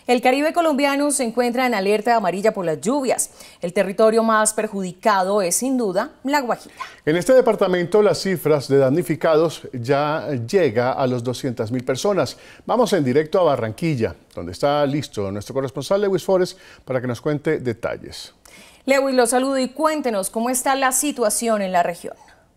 El Caribe colombiano se encuentra en alerta amarilla por las lluvias. El territorio más perjudicado es, sin duda, La Guajira. En este departamento, las cifras de damnificados ya llega a los 200.000 personas. Vamos en directo a Barranquilla, donde está listo nuestro corresponsal Lewis Forest para que nos cuente detalles. Lewis, lo saludo y cuéntenos cómo está la situación en la región.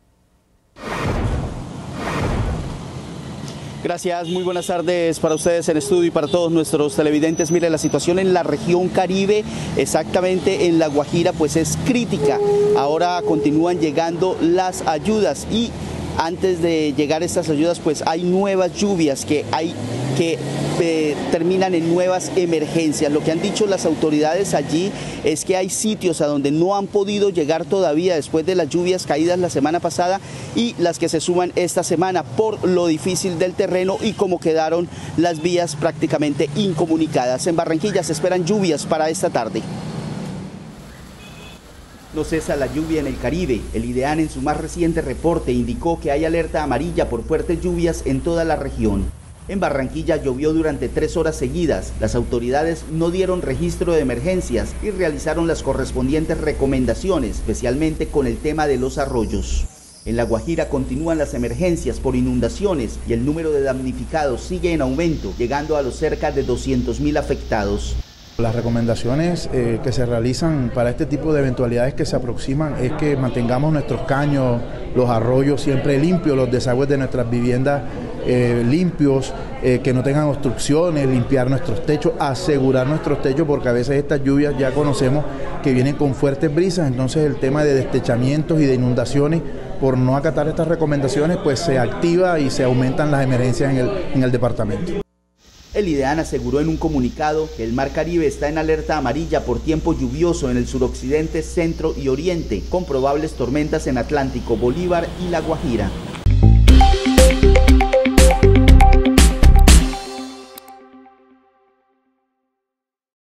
Gracias, muy buenas tardes para ustedes en estudio y para todos nuestros televidentes. Mire, la situación en la región Caribe, exactamente en La Guajira, pues es crítica. Ahora continúan llegando las ayudas y antes de llegar estas ayudas, pues hay nuevas lluvias que terminan en nuevas emergencias. Lo que han dicho las autoridades allí es que hay sitios a donde no han podido llegar todavía después de las lluvias caídas la semana pasada y las que se suman esta semana por lo difícil del terreno y como quedaron las vías prácticamente incomunicadas. En Barranquilla se esperan lluvias para esta tarde. No cesa la lluvia en el Caribe. El IDEAN en su más reciente reporte indicó que hay alerta amarilla por fuertes lluvias en toda la región. En Barranquilla llovió durante 3 horas seguidas. Las autoridades no dieron registro de emergencias y realizaron las correspondientes recomendaciones, especialmente con el tema de los arroyos. En La Guajira continúan las emergencias por inundaciones y el número de damnificados sigue en aumento, llegando a los cerca de 200.000 afectados. Las recomendaciones que se realizan para este tipo de eventualidades que se aproximan es que mantengamos nuestros caños, los arroyos siempre limpios, los desagües de nuestras viviendas limpios, que no tengan obstrucciones, limpiar nuestros techos, asegurar nuestros techos, porque a veces estas lluvias ya conocemos que vienen con fuertes brisas, entonces el tema de destechamientos y de inundaciones, por no acatar estas recomendaciones, pues se activa y se aumentan las emergencias en el departamento. El IDEAN aseguró en un comunicado que el Mar Caribe está en alerta amarilla por tiempo lluvioso en el suroccidente, centro y oriente, con probables tormentas en Atlántico, Bolívar y La Guajira.